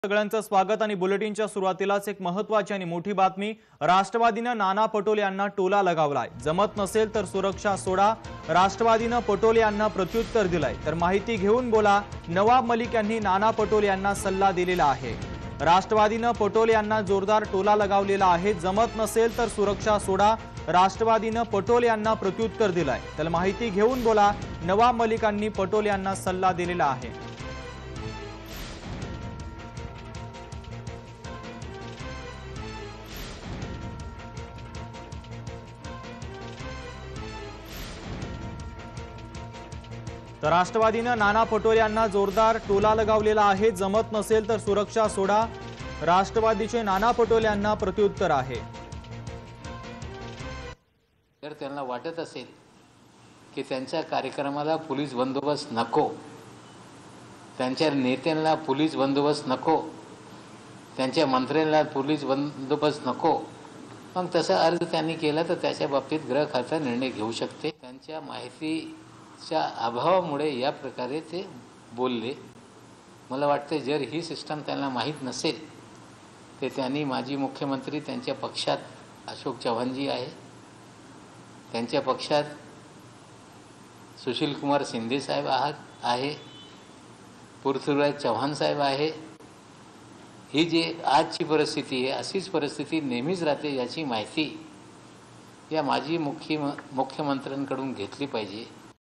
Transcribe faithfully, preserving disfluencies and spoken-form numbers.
सगळ्यांचं स्वागत आणि बुलेटिनच्या सुरुवातीलाच एक महत्त्वाची आणि मोठी बातमी। राष्ट्रवादीने नाना पटोले यांना टोला लगावलाय। जमत नसेल तर सुरक्षा सोडा, राष्ट्रवादीने पटोले यांना प्रत्युत्तर दिलंय। तर माहिती घेऊन बोला, नवाब मलिक यांनी नाना पटोले यांना सल्ला दिलेला आहे। राष्ट्रवादीने पटोले यांना जोरदार टोला लगावलेला आहे। जमत नसेल तर सुरक्षा सोडा, राष्ट्रवादीने पटोले यांना प्रत्युत्तर दिलंय। तर माहिती घेऊन बोला, नवाब मलिकांनी पटोले यांना सल्ला दिलेला आहे। तर राष्ट्रवादीने नाना पटोले यांना जोरदार टोला लगावलेला आहे। जमत नसेल तर सुरक्षा सोडा, राष्ट्रवादीचे नाना पटोले यांना प्रत्युत्तर आहे। जर त्यांना वाटत असेल की त्यांच्या कार्यक्रमाला पोलीस बंदोबस्त नको, त्यांच्या नेत्यांना पोलीस बंदोबस्त नको, त्यांच्या मंत्र्यांना पोलीस बंदोबस्त नको, मग तसा अर्ज त्यांनी केला तर त्याच्या बाबतीत गृह खाता निर्णय घेऊ शकते। त्यांच्या माहितीच्या अभावामुळे या प्रकारे ते बोलले। मला वाटते जर ही सिस्टम त्यांना माहीत नसेल तर त्यांनी माजी मुख्यमंत्री त्यांच्या पक्षात अशोक चव्हाणजी आहे, त्यांच्या पक्षात सुशील कुमार शिंदे साहेब आहात आहे, पृथ्वीराज चव्हाण साहेब आहे। ही जी आजची परिस्थिती आहे अशीच परिस्थिती नेहमीच राहते याची माहिती या माजी मुख्य मुख्यमंत्र्यांकडून घेतली पाहिजे।